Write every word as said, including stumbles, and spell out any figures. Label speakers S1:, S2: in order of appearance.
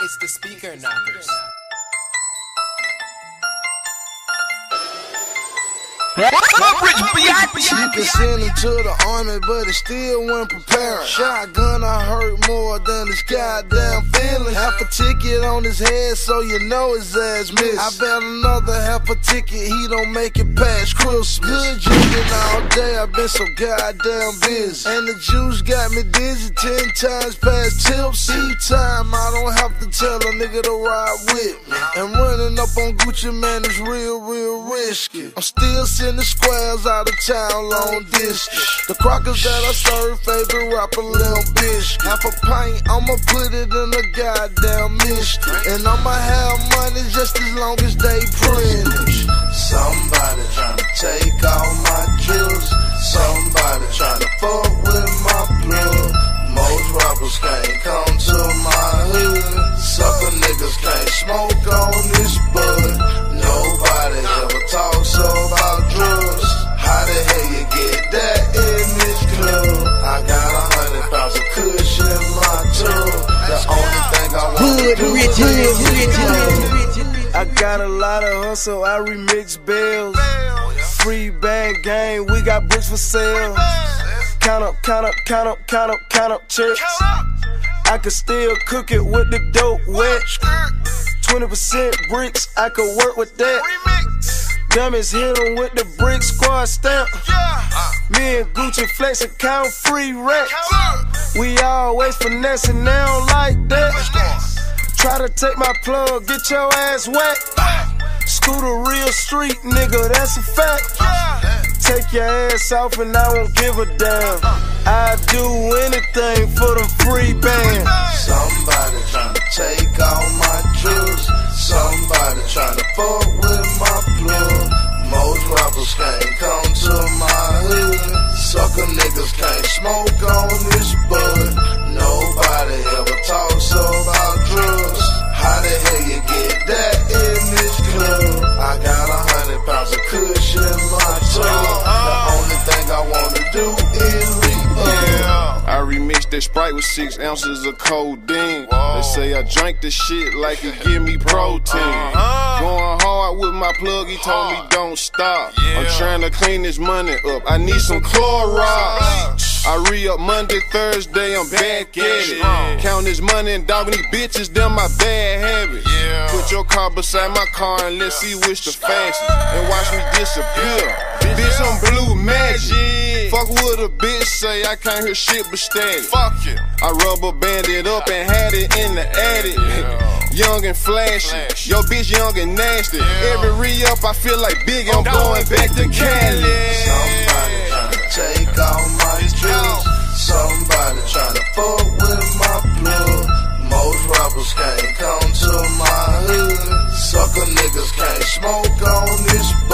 S1: It's the speaker knockers.
S2: She could send him to the army, but he still wasn't preparing. Shotgun, I hurt more than his goddamn feelings. Half a ticket on his head, so you know his ass missed. I bet another half a ticket, he don't make it past Christmas. Good drinking all day, I've been so goddamn busy. And the juice got me dizzy ten times past tips. Each time I don't have to tell a nigga to ride with me. And running up on Gucci, man, is real, real risky. I'm still sending squares out of town, long distance. The crackers that I serve, favorite rapper, Lil Bitch. Half a pint, I'ma put it in a goddamn mist. And I'ma have money just as long as they privilege. Somebody tryna take all my jewels. Somebody tryna fuck with my plug. Most rappers can't come to my hood. Sucker niggas can't smoke on this bud. Nobody ever talks about drugs. How the hell you get that in this club? I got a hundred pounds of kush in my tub. The only thing I want to do is I got a lot of hustle, I remix bells. Free band gang, we got bricks for sale. Count up, count up, count up, count up, count up checks. I could still cook it with the dope wet. twenty percent bricks, I could work with that. Dummies hit 'em with the brick squad stamp. Me and Gucci flex account free racks. We always finessing, they don't like that. Try to take my plug, get your ass wet. Scooter real street nigga, that's a fact. Take your ass off and I won't give a damn. I'd do anything for them free bands. Somebody tryna take all my jewels. Somebody tryna fuck with my plug. Most rappers can't come to my hood. Sucker niggas can't smoke on this bud. Nobody ever talks about drugs. How the hell you get that in this club? I got a hundred pounds of kush in my tub. The only thing I wanna do is re-up.
S3: I remixed that Sprite with six ounces of codeine. They say I drank this shit like it give me protein. Going hard with my plug, he told me don't stop. I'm trying to clean this money up, I need some Clorox. I re-up Monday, Thursday, I'm back at it. Count this money and dogging these bitches, them my bad habits. Put your car beside my car and let's see which the fastest. And watch me disappear. Bitch, I'm blue magic. Fuck what a bitch say, I can't hear shit but static. Fuck it. I rubber banded up and had it in the attic. Young and flashy, yo bitch young and nasty. Every re-up I feel like big, I'm going back to Cali.
S2: Somebody tryna take all my jewels. Somebody tryna fuck with my plug. Most rappers can't come to my hood. Sucker niggas can't smoke on this